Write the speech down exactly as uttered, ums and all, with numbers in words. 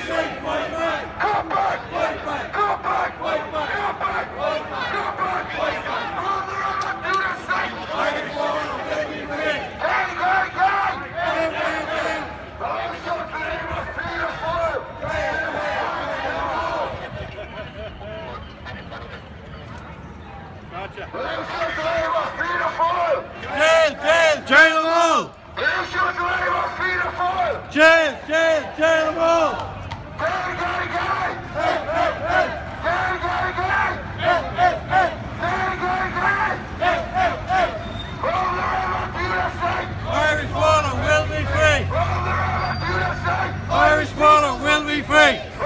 Come back! Come back! Come back! Come back! All the river to the sea! Irish water will be free! Gang, gang, gang! Gang, gang, gang! The Lucian flame of freedom for! Gotcha. The Lucian flame of freedom for! Jail, jail, jail them all! The Lucian flame of freedom for! Jail, jail, jail them all! Gang, gang, gang! Hey, hey, hey! Gang, gang, gang! Hey, hey, hey! Gang, gang, gang! Hey, hey, hey! Roll the river to the sea! Irish water will be free! Roll the river to the sea! Irish water will be free!